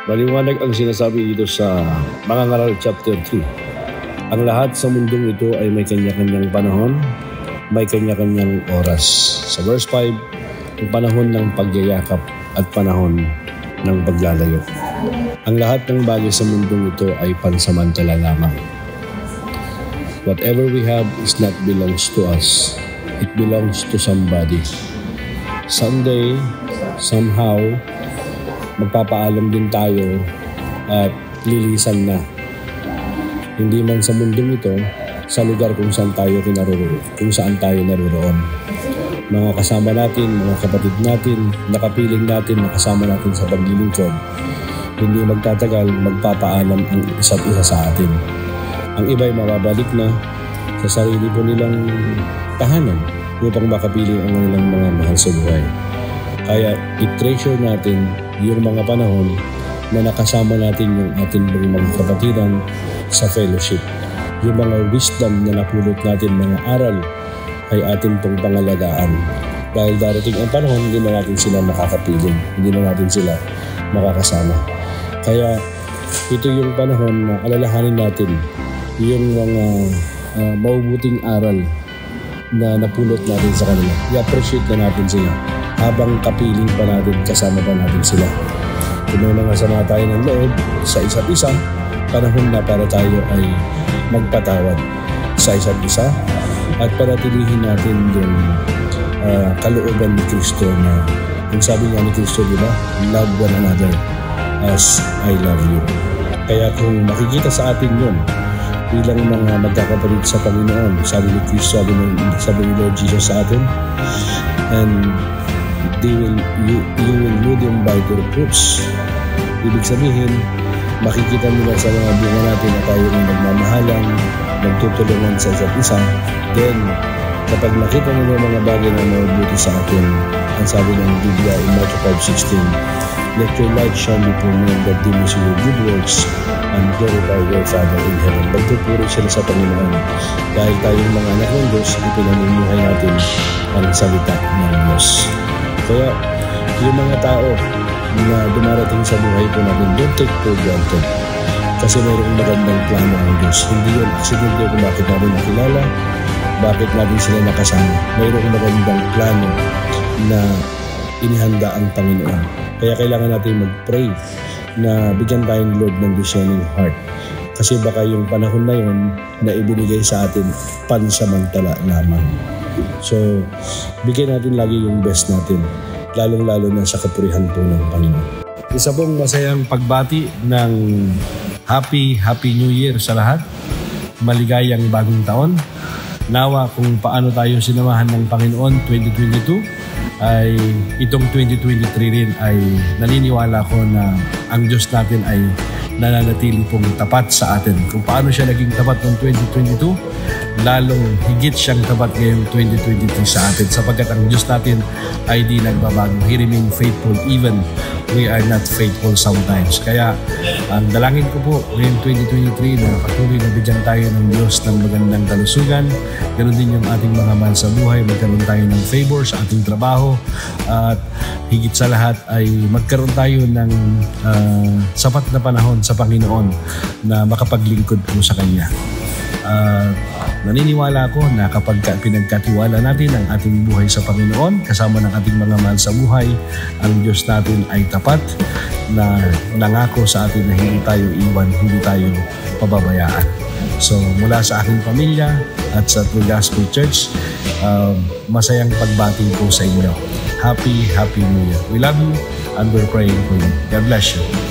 Maliwanag ang sinasabi dito sa Mga Ngaral chapter 3. Ang lahat sa mundong ito ay may kanya-kanyang panahon, may kanya-kanyang oras. Sa verse 5, ang panahon ng pagyayakap at panahon ng paglalayo. Ang lahat ng bagay sa mundong ito ay pansamantala lamang. Whatever we have is not belongs to us. It belongs to somebody. Someday, somehow, magpapaalam din tayo at lilisan na. Hindi man sa mundong ito, sa lugar kung saan tayo naroroon. Mga kasama natin, mga kapatid natin, nakapiling natin, nakasama natin sa paglilingkod, hindi magtatagal, magpapaalam ang isa't isa sa atin. Ang iba'y mababalik na sa sarili po nilang tahanan upang makapiling ang kanilang mga mahal sa buhay. Kaya i-treasure natin yung mga panahon na nakasama natin yung ating mga kapatiran sa fellowship. Yung mga wisdom na napulot natin, mga aral, ay ating pong pangalagaan. Dahil darating ang panahon, hindi na natin sila makakapiling, hindi na natin sila makakasama. Kaya ito yung panahon na alalahanin natin yung mga mabubuting aral na napulot natin sa kanila. I-appreciate na natin sila habang kapiling pa natin, kasama pa natin sila. Kung may mga sama tayo ng loob sa isa't isa, panahon na para tayo ay magpatawad sa isa't isa at panatilihin natin yung kalooban ni Kristo na kung sabi nga ni Kristo, diba? Love one another as I love you. Kaya kung makikita sa atin yun bilang mga magkakapatid sa Panginoon, sabi ni Kristo, sabi ni Lord Jesus sa atin, and you will know them by their fruits. Ibig sabihin, makikita nila sa mga bunga natin na tayo ay nagmamahalan, nagtutulungan sa isa't isa. Then, kapag nakita nila mga bagay na mabuti sa atin, ang sabi ng Biblia in Matthew 5:16, let your light shine before men that they may see your good works and glorify your Father in heaven. Magpupuri sila sa Panginoon. Dahil tayong mga anak ng Diyos, ipinamumuhay natin ang salita ng Diyos. Kaya yung mga tao na dumarating sa buhay po natin, don't take for granted. Kasi mayroong magandang plano ang Diyos. Hindi yun aksidente kung bakit natin nakilala, bakit natin sila nakasama. Mayroong magandang plano na inihanda ang Panginoon. Kaya kailangan natin mag-pray na bigyan tayo ng Lord ng discerning heart. Kasi baka yung panahon na yun na ibinigay sa atin pansamantala lamang. So, bigyan natin lagi yung best natin, lalong-lalo na sa kapurihan po ng Panginoon. Isa pong masayang pagbati ng Happy New Year sa lahat. Maligayang bagong taon. Nawa kung paano tayo sinamahan ng Panginoon 2022, ay itong 2023 rin ay naniniwala ko na ang Diyos natin ay nananatili pong tapat sa atin. Kung paano siya naging tapat noong 2022, lalong higit siyang tapat ngayong 2023 sa atin, sapagkat ang Diyos natin ay di nagbabago. He remain faithful even we are not faithful sometimes. Kaya ang dalangin ko po ngayong 2023 na patuloy na bigyan tayo ng Diyos ng magandang kalusugan. Ganon din yung ating mga mahal sa buhay, magkaroon tayo ng favor sa ating trabaho, at higit sa lahat ay magkaroon tayo ng sapat na panahon sa Panginoon na makapaglingkod po sa Kanya. Naniniwala ko na kapag pinagkatiwala natin ang ating buhay sa Panginoon kasama ng ating mga mahal sa buhay, ang Diyos natin ay tapat na nangako sa atin na hindi tayo iwan, hindi tayo pababayaan. So mula sa aking pamilya at sa True Gospel Church, masayang pagbati po sa inyo. Happy New Year. We love you and we're praying for you. God bless you.